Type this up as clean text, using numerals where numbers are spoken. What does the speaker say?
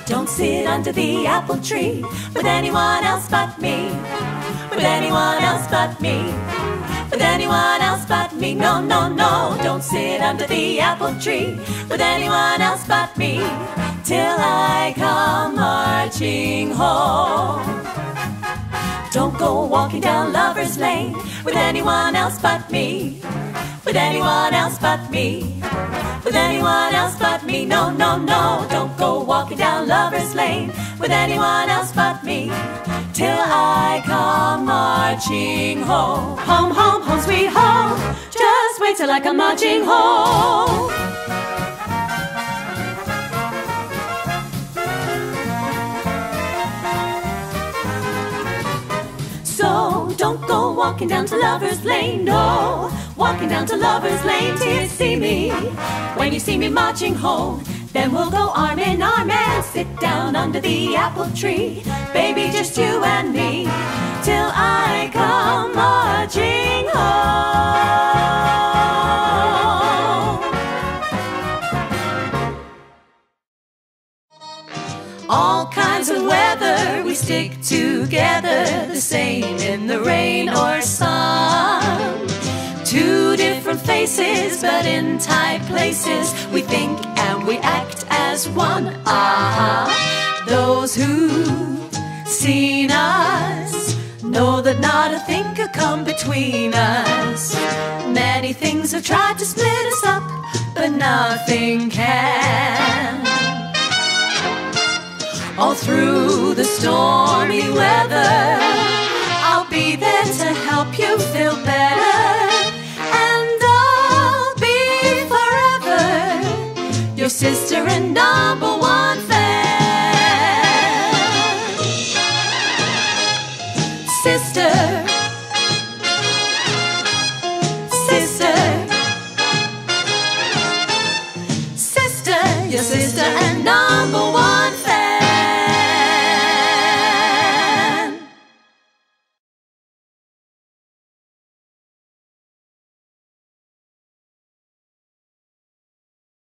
Don't sit under the apple tree with anyone else but me. With anyone else but me. With anyone else but me. No, no, no. Don't sit under the apple tree with anyone else but me, till I come marching home. Don't go walking down Lover's Lane with anyone else but me. With anyone else but me. With anyone else but me. No, no, no. Don't go walking down Lover's Lane with anyone else but me, till I come marching home. Home, home, home, sweet home. Just wait till I come marching home. So don't go walking down to Lover's Lane, no. Walking down to Lover's Lane till you see me. When you see me marching home, then we'll go arm in arm and sit down under the apple tree, baby, just you and me, till I come marching home. All kinds of weather, we stick together, the same in the rain or sun. Two different faces, but in tight places, we think and we act as one. Those who've seen us know that not a thing could come between us. Many things have tried to split us up, but nothing can. All through the stormy weather, I'll be there to help you feel better. Your sister and #1 fan. Sister, sister, sister, your sister and